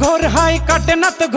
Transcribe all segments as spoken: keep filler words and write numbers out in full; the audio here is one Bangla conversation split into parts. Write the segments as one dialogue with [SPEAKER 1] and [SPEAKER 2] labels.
[SPEAKER 1] ঘোর হাই কাটে না তো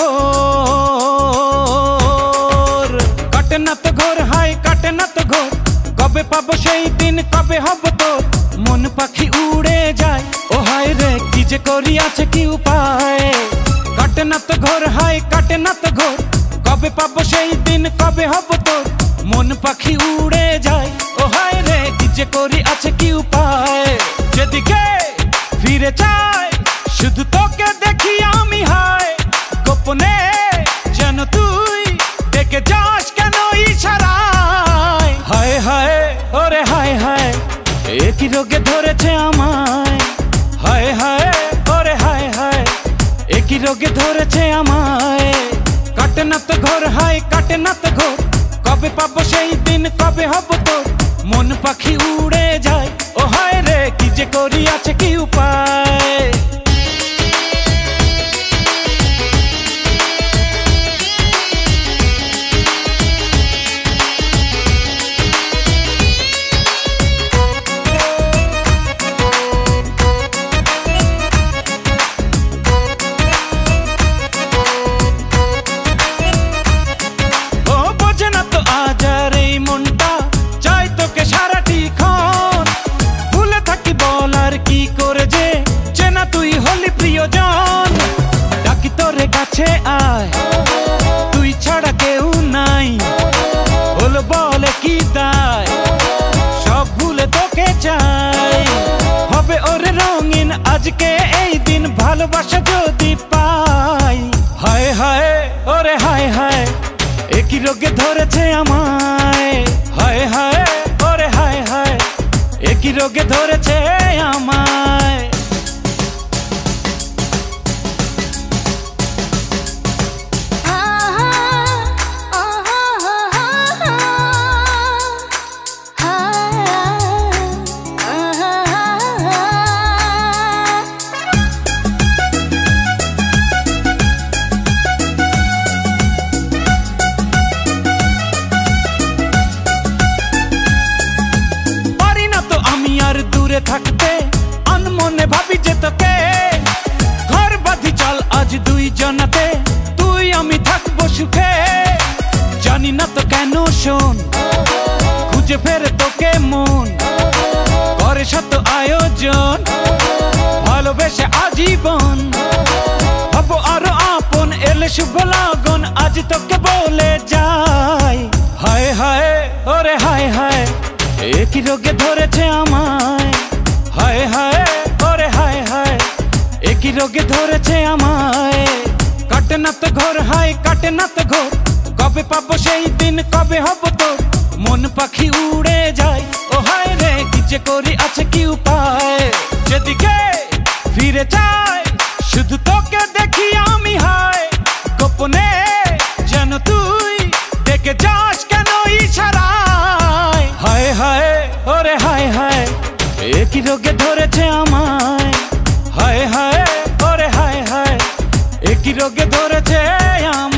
[SPEAKER 1] ঘোর, কাটে না তো ঘোর হাই কাটে না তো ঘোর। কবে পাবো সেই দিন, কবে হব তোর? মন পাখি উড়ে যায় ও হায় রে, কি যে করি আছে কি উপায়? কাটে না তো ঘোর হাই কাটে না তো ঘোর। কবে পাবো সেই দিন, কবে হব তোর? মন পাখি উড়ে যায় ও হায় রে, কি যে করি আছে কি উপায়? যেদিকে ফিরে চাই শুধু তোকে দেখি আমি হায়, গোপনে যেন তুই দেখে যাস কেন ইশারায়। হায় হায় ওরে হায় হায়, একই রোগে ধরেছে আমায়। হায় হায় ওরে হায় হায়, একই রোগে ধরেছে আমায়। কাটে না তো ঘোর হায় কাটে না তো ঘোর। কবে পাবো সেই দিন, কবে হব তোর? মন পাখি উড়ে যায় ও হায় রে, কি যে করি আছে কি উপায়? ডাকি তোরে কাছে আয়, তুই ছাড়া কেউ নাই। হলো বলে কি দায়, সব ভুলে তোকে চাই। হবে ওরে রঙিন আজকে এই দিন, ভালোবাসা যদি পাই। হায় হায় ওরে হায় হায়, একই রোগে ধরেছে আমায়। হায় হায় ওরে হায় হায়, একই রোগে ধরেছে আমায়। থাকতে আনমনে ভাবি যে তোকে, ঘর বাঁধি চল আজ দুই জনাতে, তুই আমি থাকবো সুখে। জানি না তো কেন শোন, খুঁজে ফেরে তোকে মন, করে শত আয়োজন, ভালোবেসে আজীবন। হব আরো আপন, এলে শুভ লগন, আজ তোকে বলে যাই। হায় হায় ওরে হায় হায়, একই রোগে ধরেছে আমায়। হায় হায় ওরে হায় হায়, একই রোগে ধরেছে আমায়। কাটে না তো ঘোর হায় কাটে না তো ঘোর। কবে পাবো সেই দিন, কবে হব তোর? মন পাখি উড়ে যায় ও হায় রে, কি যে করি আছে কি উপায়? যেদিকে ফিরে চাই শুধু তোকে দেখি আমি হায়, গোপনে যেন তুই দেখে যাস কেন ইশারায়। হায় হায় ওরে হায় হায়, একই রোগে ধরেছে আমায়। হায় হায় ওরে হায় হায়, একই রোগে ধরেছে আমায়।